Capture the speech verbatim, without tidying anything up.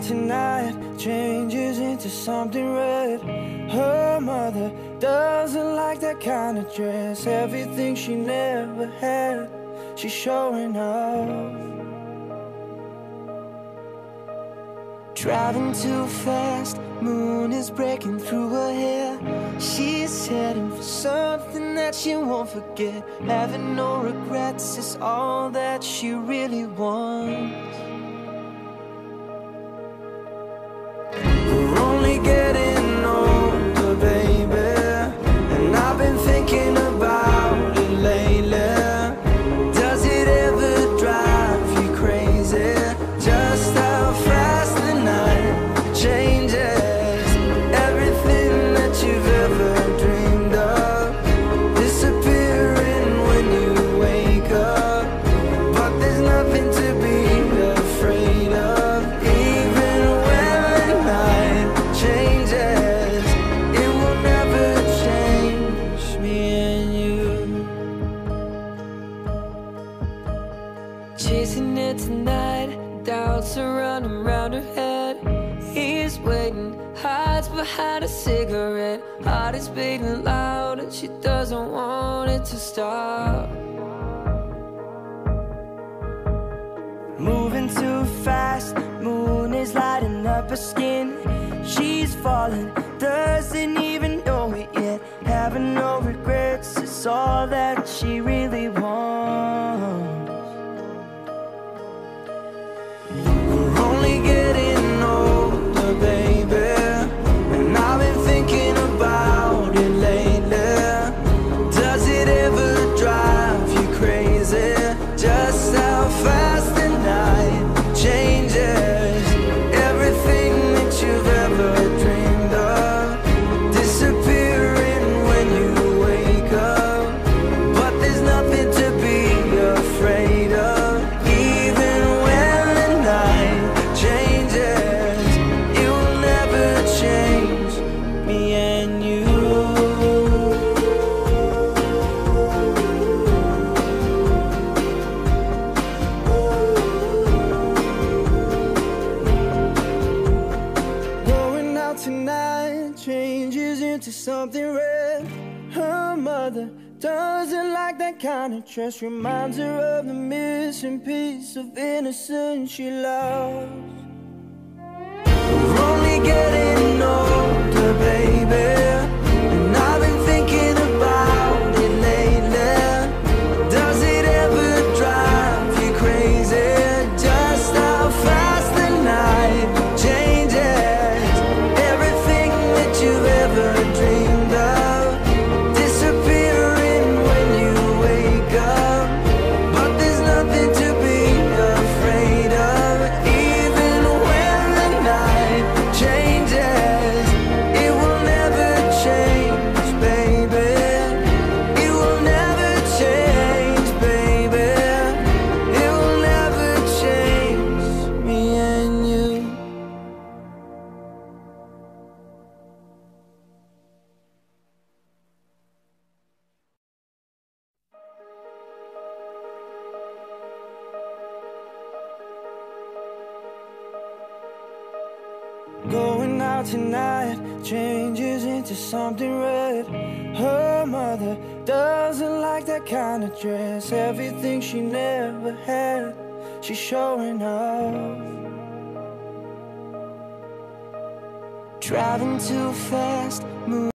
out tonight changes into something red. Her mother doesn't like that kind of dress. Everything she never had, she's showing off. Driving too fast, moon is breaking through her hair. She's heading for something that she won't forget. Having no regrets is all that she really wants. We're only getting older, baby, and I've been thinking about it lately. Does it ever drive you crazy? Just how fast the night changes. Everything that you've ever dreamed of disappearing when you wake up. But there's nothing to be afraid of. Even when the night changes, it will never change me and you. Chasing it tonight, doubts are running round her head. He's waiting, hides behind a cigarette. Heart is beating loud and she doesn't want it to stop. Moving too fast, moon is lighting up her skin. She's falling, doesn't even know it yet. Having no regrets is all that she really wants. We're only getting older, baby, and I've been thinking about it lately. Does it ever drive you crazy? Just how fast the night changes. Everything that you've ever dreamed of disappearing when you wake up. But there's nothing to be afraid of. Even when the night changes, it will never change me and you. Going out tonight changes into something red. Her mother doesn't like that kind of dress. Reminds her of the missing piece of innocence she lost. We're only getting older, baby, and I've been thinking about it lately. Does it ever drive you crazy? Just how fast the night changes. Everything that you've ever dreamed of disappearing when you wake up. But there's nothing to be afraid of. Even when the night changes, it will never change, baby. It will never change, baby. It will never change me and you. Going out tonight changes into something red. Her mother doesn't like that kind of dress. Everything she never had, she's showing off. Driving too fast, moving